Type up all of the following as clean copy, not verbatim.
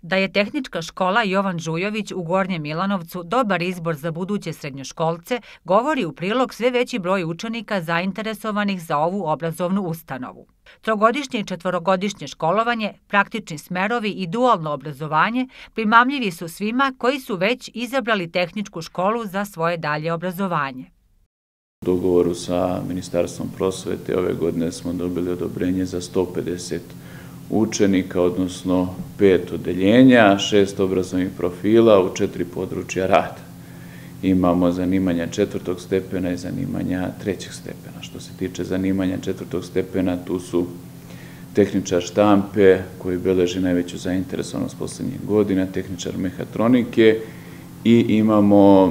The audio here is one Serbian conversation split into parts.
Da je Tehnička škola Jovan Žujović u Gornjem Milanovcu dobar izbor za buduće srednjoškolce, govori u prilog sve veći broj učenika zainteresovanih za ovu obrazovnu ustanovu. Trogodišnje i četvorogodišnje školovanje, praktični smerovi i dualno obrazovanje primamljivi su svima koji su već izabrali tehničku školu za svoje dalje obrazovanje. U dogovoru sa Ministarstvom prosvete ove godine smo dobili odobrenje za 150 učenika, odnosno 5 odeljenja, 6 obrazovnih profila u 4 područja rada. Imamo zanimanja 4. stepena i zanimanja 3. stepena. Što se tiče zanimanja 4. stepena, tu su tehničar štampe koji beleži najveću zainteresovanost poslednjih godina, tehničar mehatronike i imamo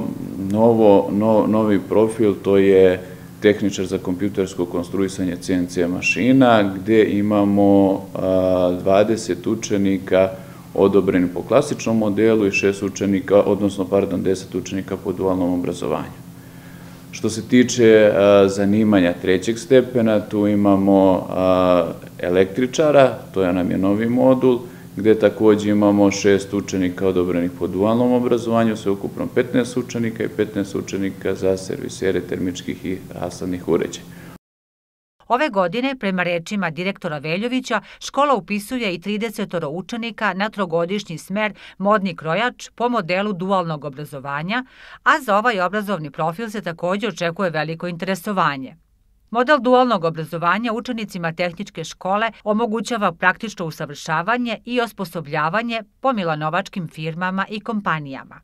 novi profil, to je tehničar za kompjutersko konstruisanje CNC mašina, gde imamo 20 učenika odobreni po klasičnom modelu i 10 učenika po dualnom obrazovanju. Što se tiče zanimanja 3. stepena, tu imamo električara, to nam je novi modul, gde takođe imamo 6 učenika odobrenih po dualnom obrazovanju, sveukupno 15 učenika i 15 učenika za servisere termičkih i rashladnih uređaja. Ove godine, prema rečima direktora Veljovića, škola upisuje i 30 učenika na trogodišnji smer modni krojač po modelu dualnog obrazovanja, a za ovaj obrazovni profil se takođe očekuje veliko interesovanje. Model dualnog obrazovanja učenicima tehničke škole omogućava praktično usavršavanje i osposobljavanje po milanovačkim firmama i kompanijama.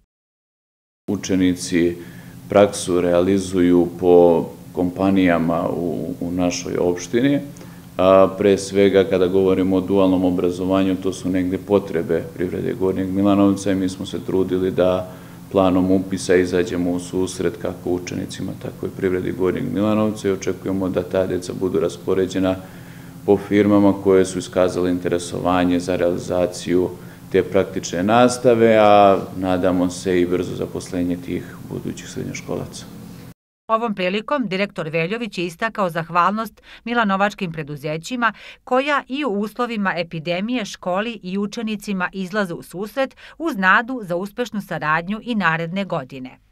Učenici praksu realizuju po kompanijama u našoj opštini. Pre svega, kada govorimo o dualnom obrazovanju, to su negde potrebe privrede Gornjeg Milanovca i mi smo se trudili da planom upisa izađemo u susret kako učenicima, tako i privredi Gornjeg Milanovca i očekujemo da ta deca budu raspoređena po firmama koje su iskazale interesovanje za realizaciju te praktične nastave, a nadamo se i brzo zaposlenje tih budućih srednjoškolaca. Ovom prilikom direktor Veljović je istakao zahvalnost milanovačkim preduzećima koja i u uslovima epidemije školi i učenicima izlaze u susret uz nadu za uspešnu saradnju i naredne godine.